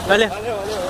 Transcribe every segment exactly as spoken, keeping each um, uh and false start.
Valeu. Valeu, valeu, valeu.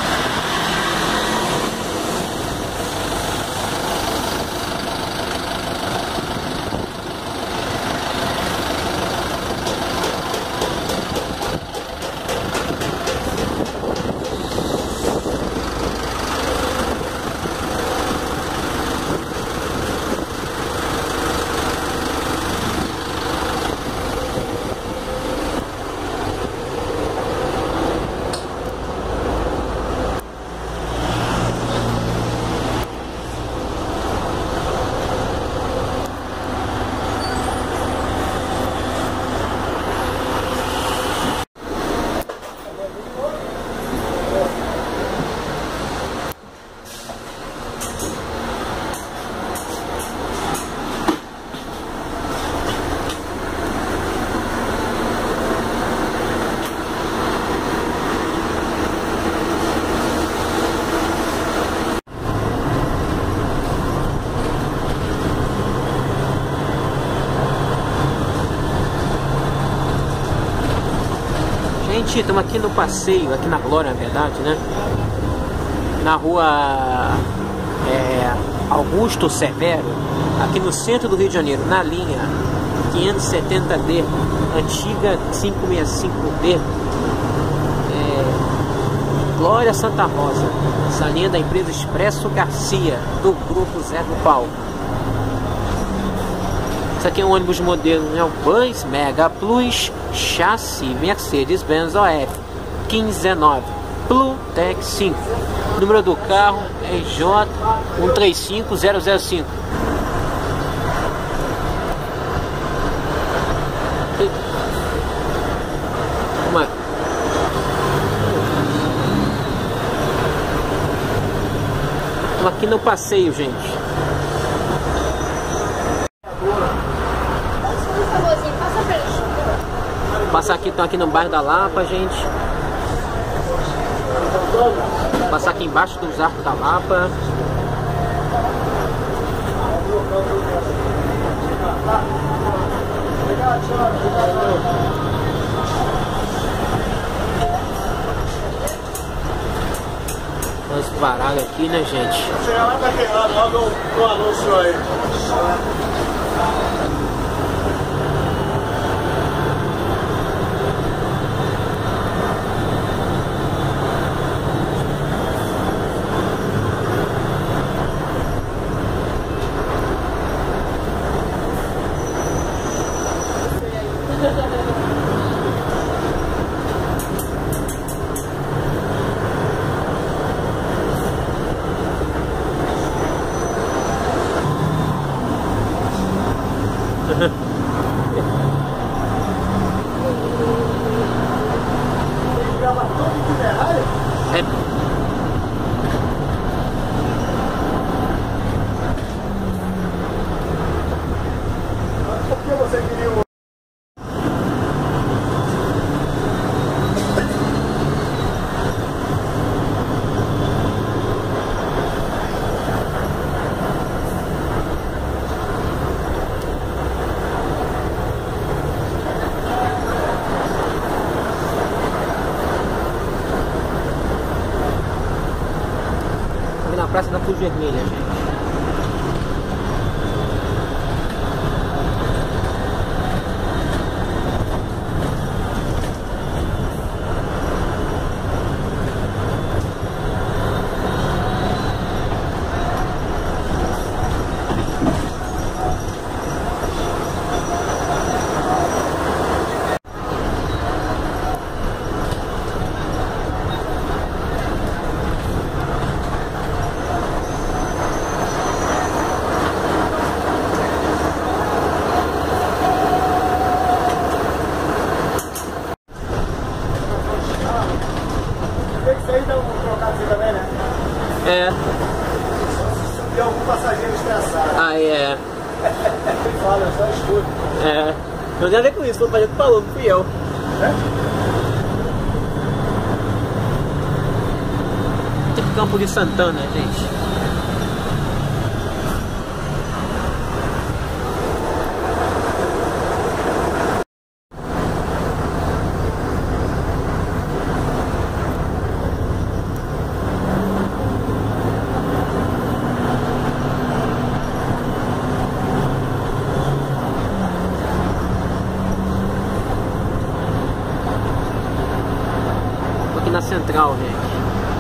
Gente, estamos aqui no passeio, aqui na Glória, na verdade, né? Na rua é, Augusto Severo, aqui no centro do Rio de Janeiro, na linha quinhentos e setenta D, antiga quinhentos e sessenta e cinco D, é, Glória Santa Rosa. Essa linha da empresa Expresso Garcia, do grupo Zé do Pau. Esse aqui é um ônibus modelo Neobus Mega Plus, chassi Mercedes-Benz O F quinze dezenove Plutec cinco. O número do carro é J um três cinco zero zero cinco. Uma... Estamos aqui no passeio, gente. Passar aqui, estão aqui no bairro da Lapa, gente. Passar aqui embaixo dos arcos da Lapa. Vamos parar aqui, né, gente? Chegar lá daquele lado, logo o anúncio aí. Praça da Cruz Vermelha, gente. É. E algum passageiro estressado. Ah, é. Ele fala, eu só escuto. É. Não tem a ver com isso, o passageiro falou, não fui eu. É? Tipo Campo de Santana, gente. Central, gente.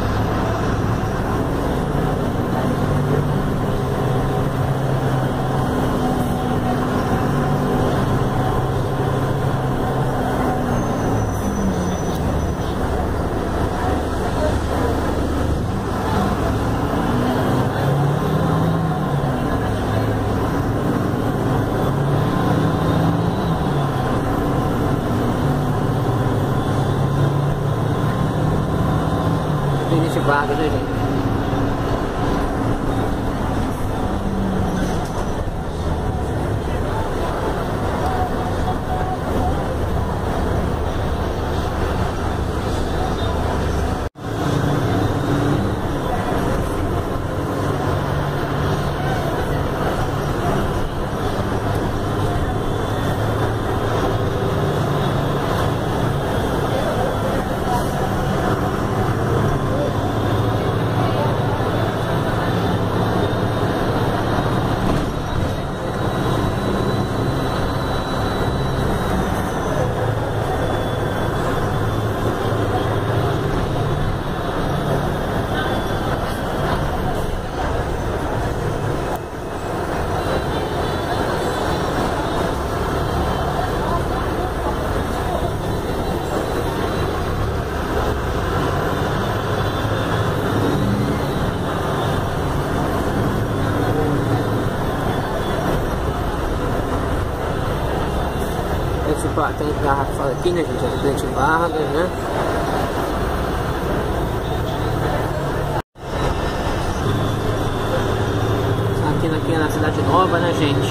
Vargas, né, gente? Tem garrafa aqui, né, gente? Presidente Vargas, né? Aqui, aqui na Cidade Nova, né, gente?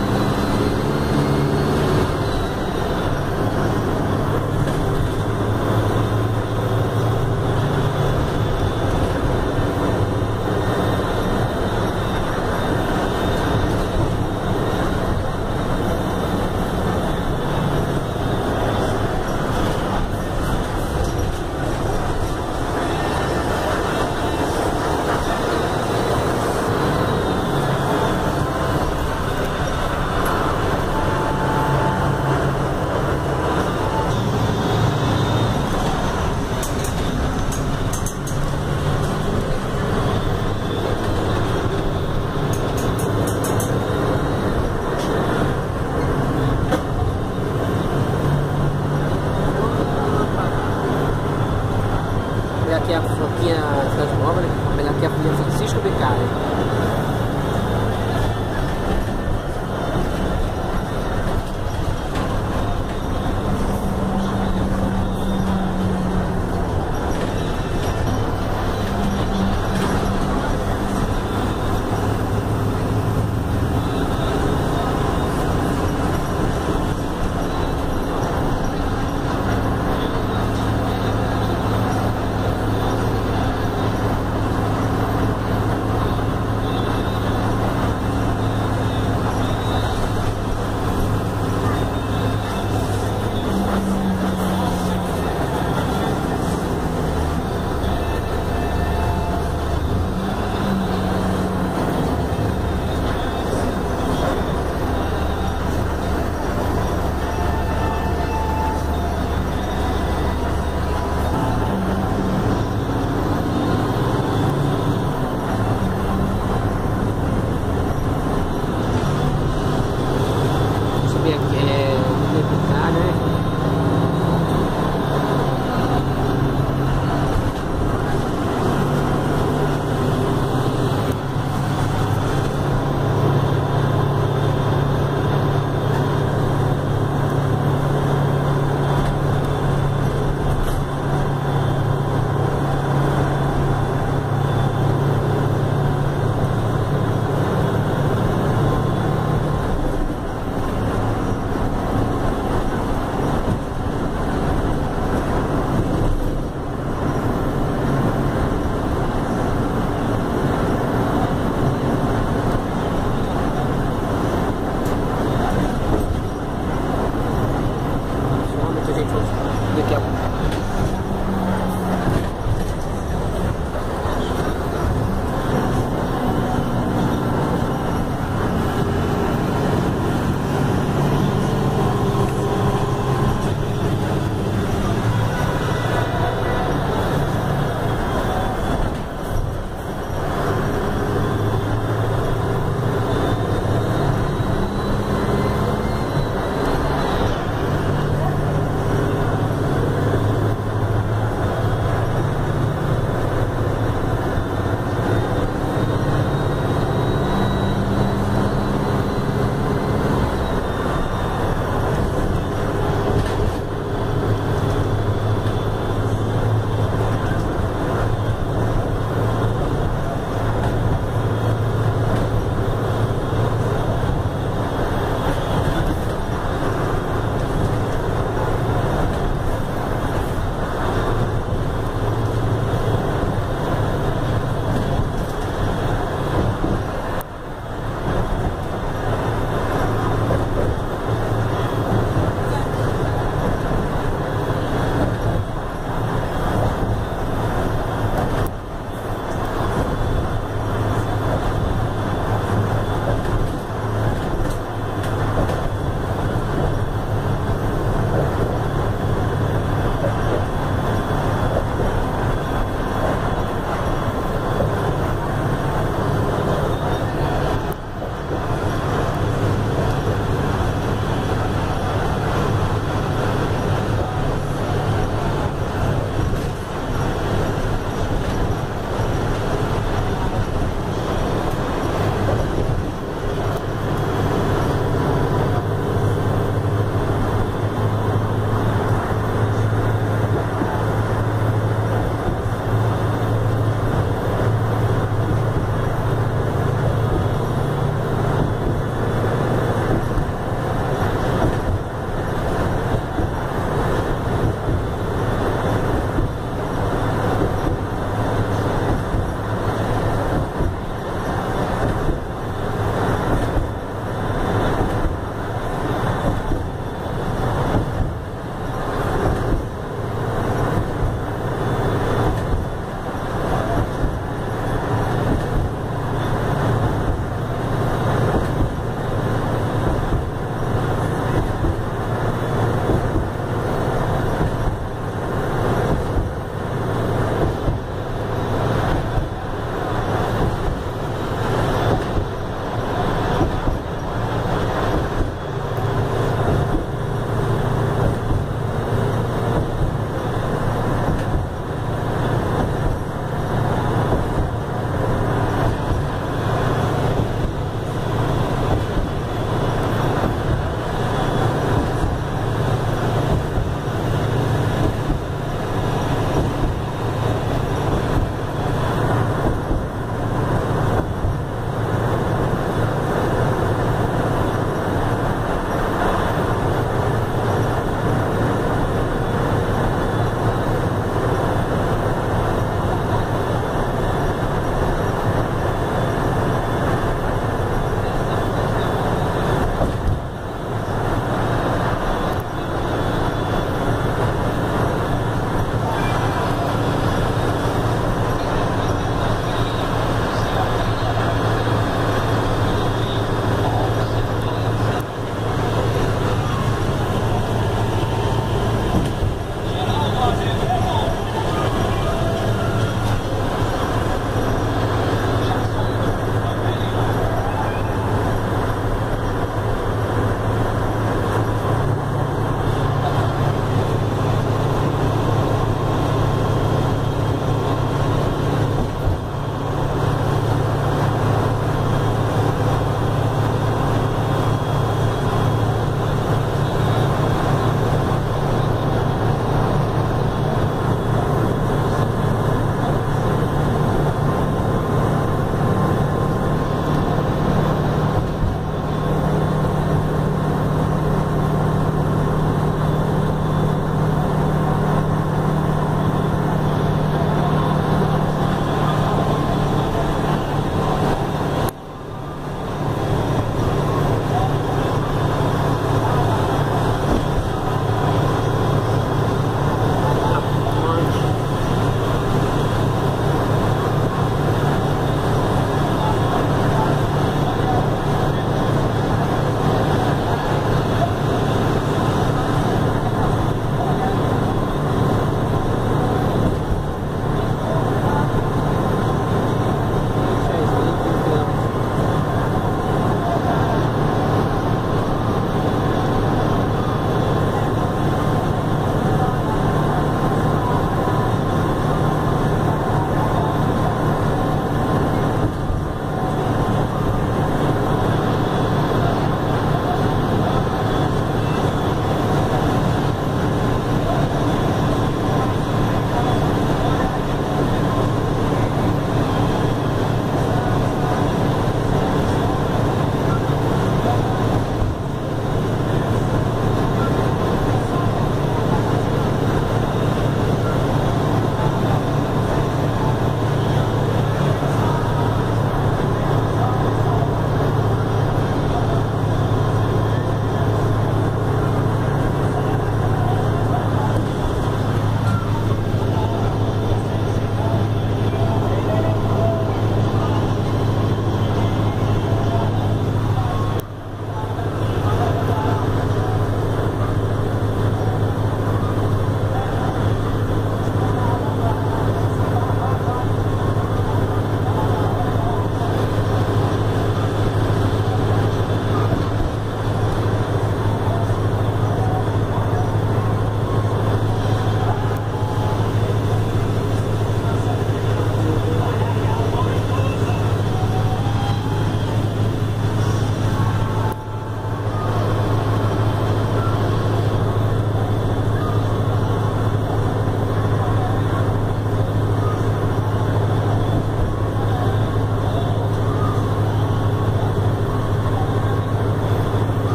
Aqui é a Franquinha Cidade Nova, né? Aqui é a Franquinha Francisco Beccaria.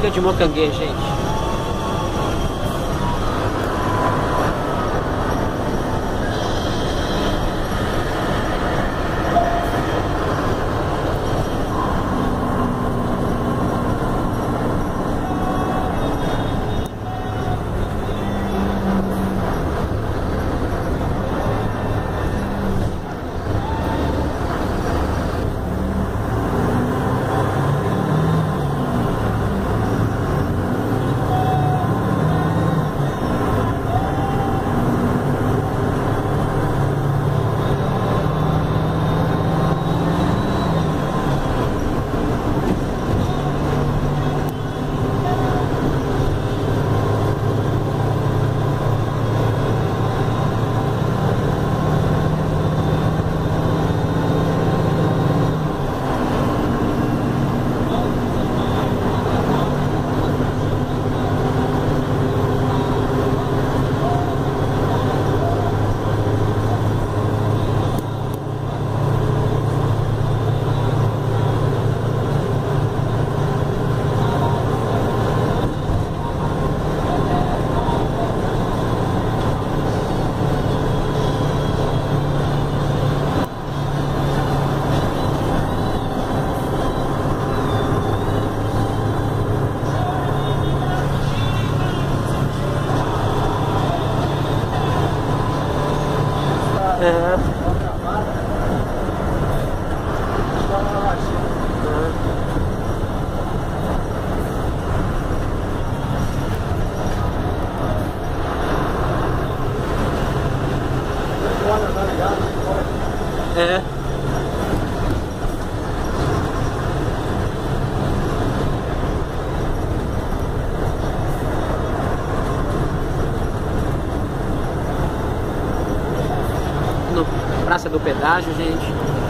Ilha de Mocanguê, gente. É. No Praça do Pedágio, gente.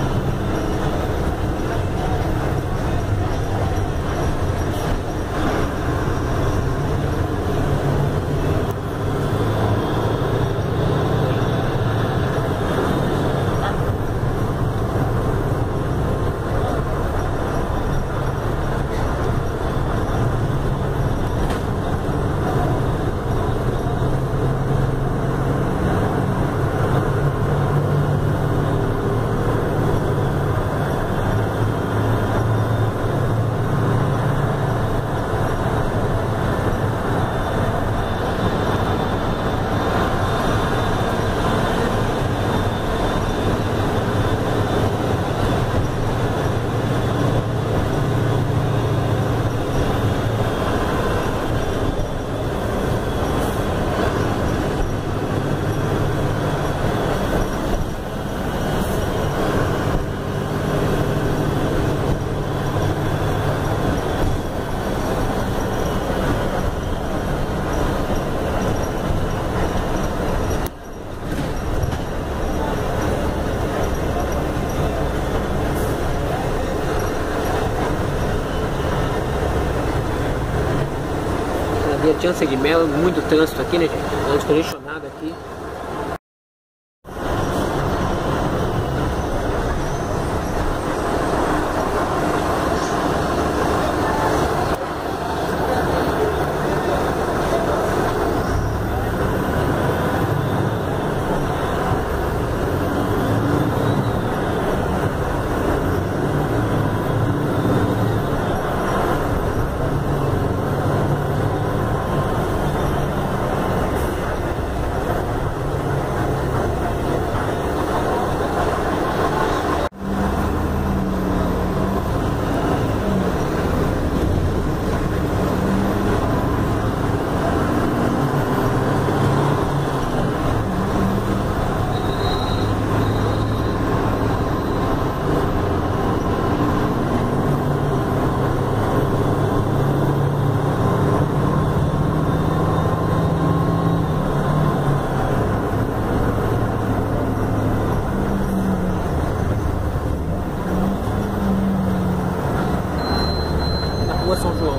Via Chance de Melo, muito trânsito aqui, né, gente? Trânsito congestionado aqui. São João.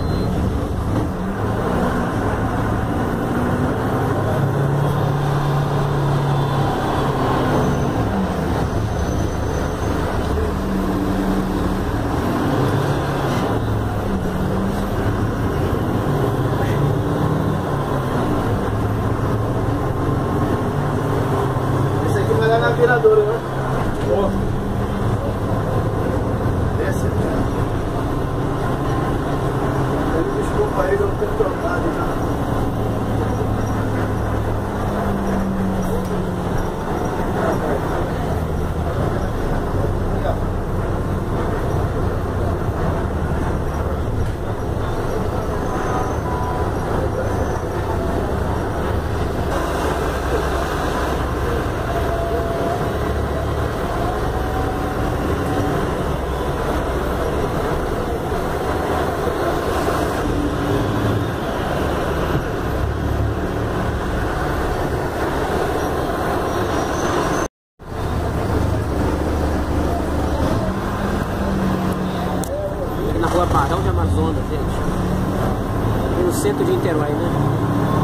rua Barão de Amazonas, gente. No centro de Niterói, né?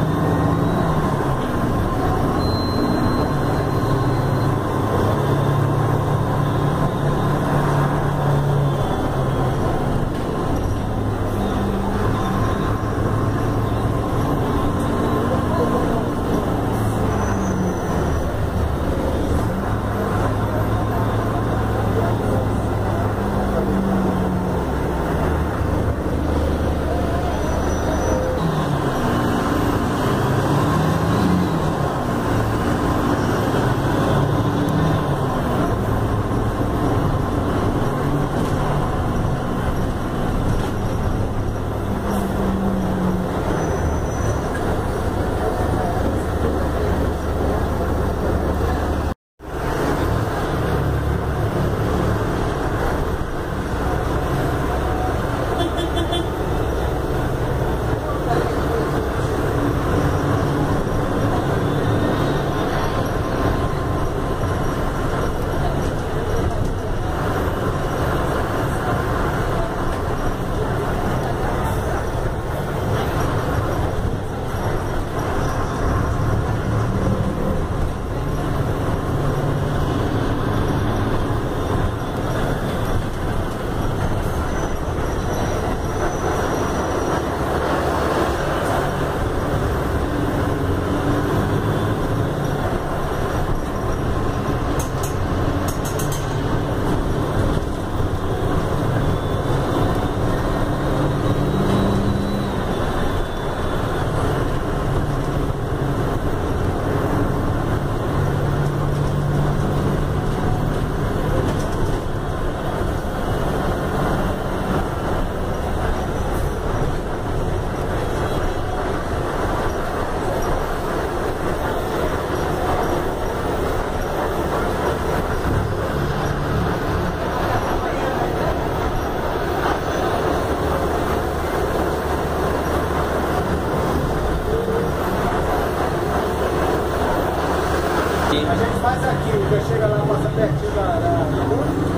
A gente faz aqui, já chega lá, passa pertinho da... da...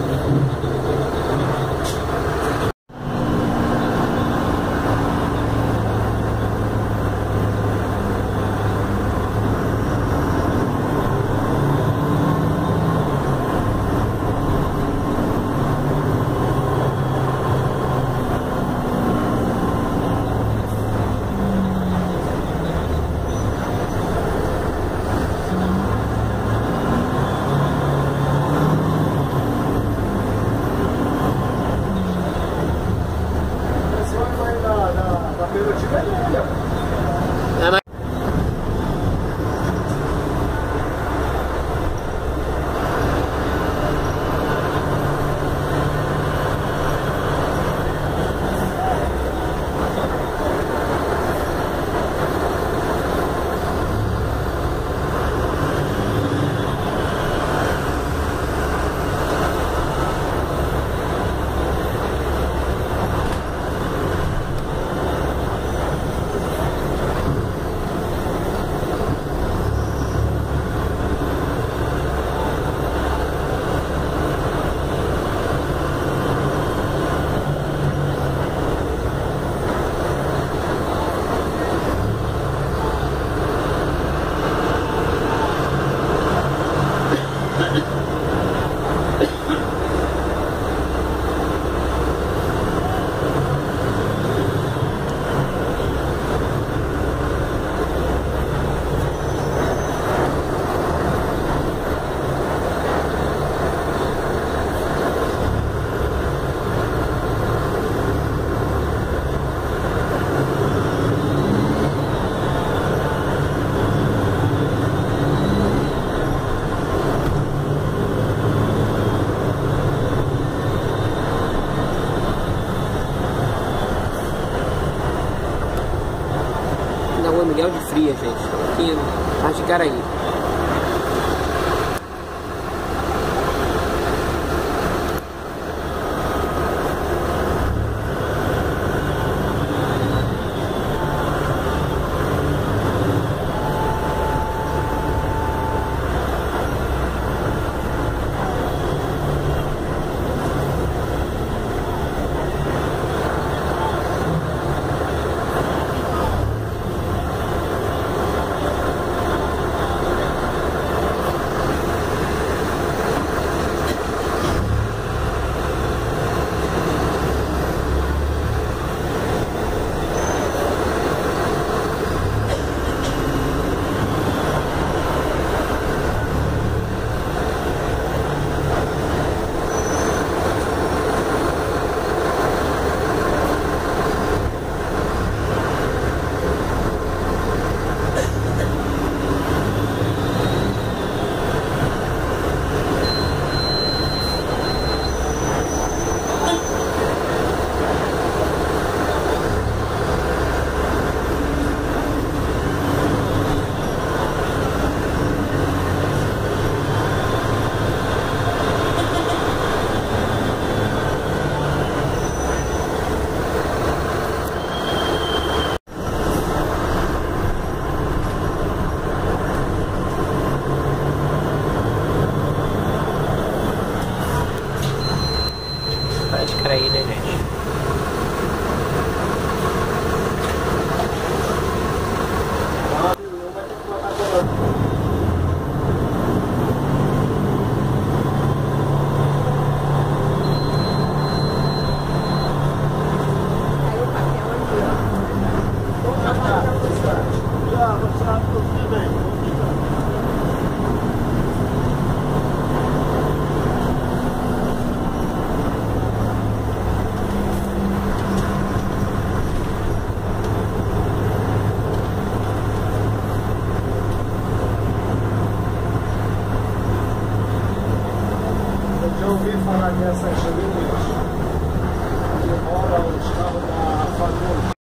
Miguel de Fria, gente, aqui no Articaraí. encontra aí na net. Eu ouvi falar dessas linhas que rolam os carros da família.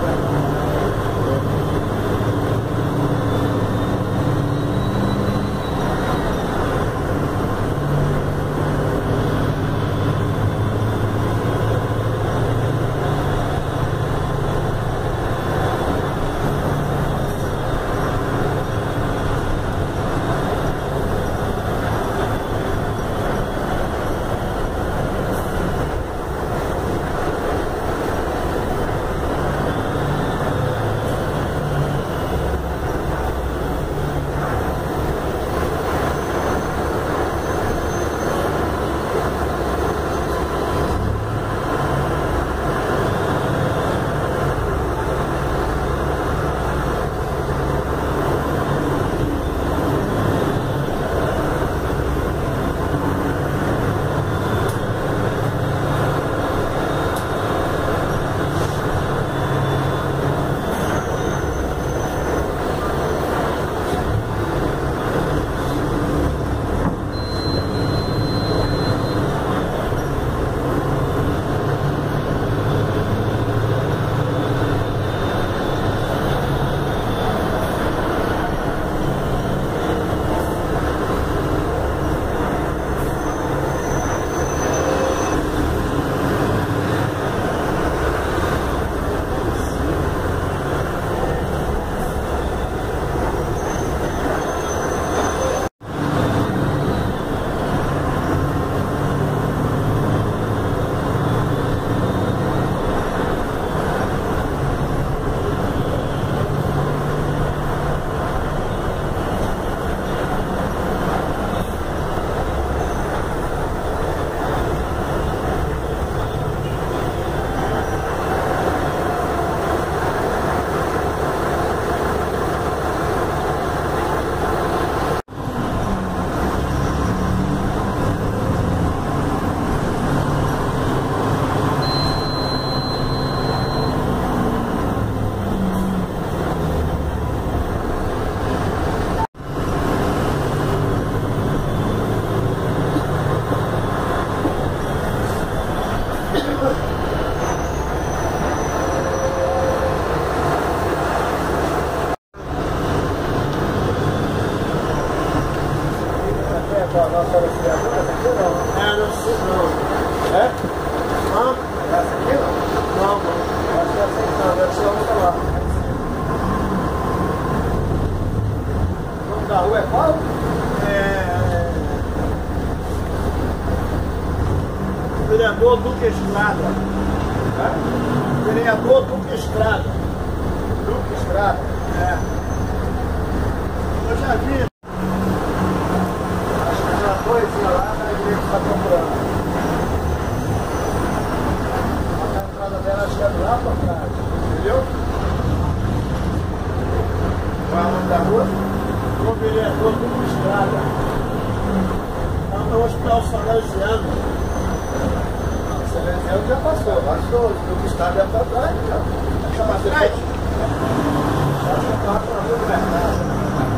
Da rua é qual? É... Vereador Duque Estrada. É? Vereador Duque Estrada. Duque Estrada. É. Eu já vi. Acho que já foi assim, lá na igreja que está procurando. A entrada dela acho que é lá para trás. Entendeu? Qual é o nome da rua? O vereador Duque Estrada. Lá no Hospital Salesiano. O Salesiano já passou. Passou. O Duque Estrada já está atrás. Já está atrás? Já está para a rua do mercado.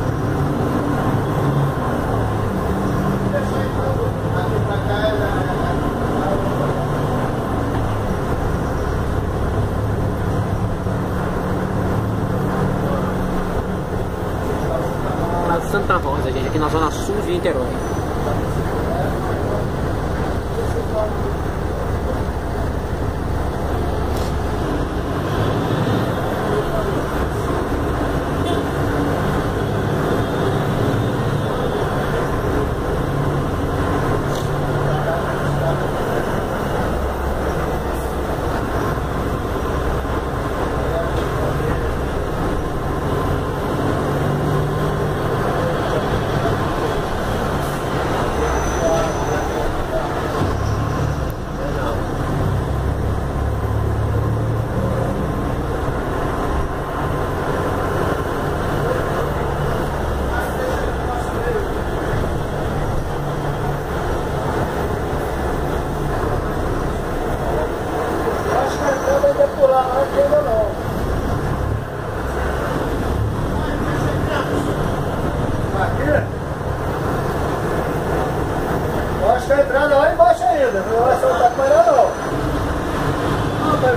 Aqui para cá é... Santa Rosa, gente, aqui na zona sul de Niterói.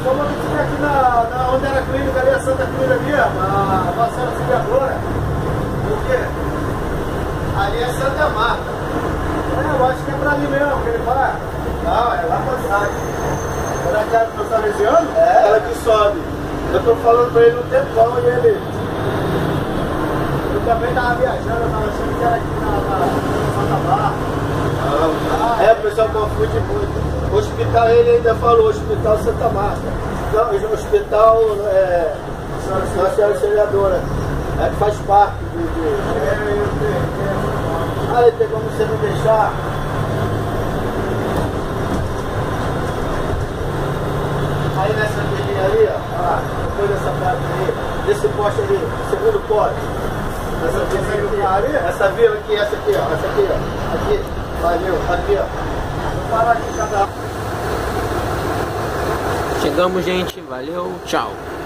falou que tinha aqui na, na onde era a clínica ali, a Santa Cruz ali, a Marcela Auxiliadora. Por quê? Ali é Santa Marta. É, eu acho que é pra ali mesmo, que ele fala. Não, é lá pra trás. Era a casa do meu salesiano? É. Ela que sobe. Eu tô falando pra ele um tempão e ele... Eu também tava viajando, eu tava achando que era aqui na, na, na Santa Marta. Ah, é, o pessoal confunde muito. O hospital, ele ainda falou, Hospital Santa Marta. Não, o hospital é... Nossa Senhora Auxiliadora. É que faz parte de... de... É, eu sei. Ah, ele tem como você não deixar... Aí nessa vilinha ali, ó, ah, depois dessa casa aí, desse poste ali, segundo poste. Essa vila aqui, essa vila aqui, essa aqui, ó, essa aqui, ó, aqui, valeu, aqui, ó. Vou parar aqui cada um. Chegamos, gente, valeu, tchau.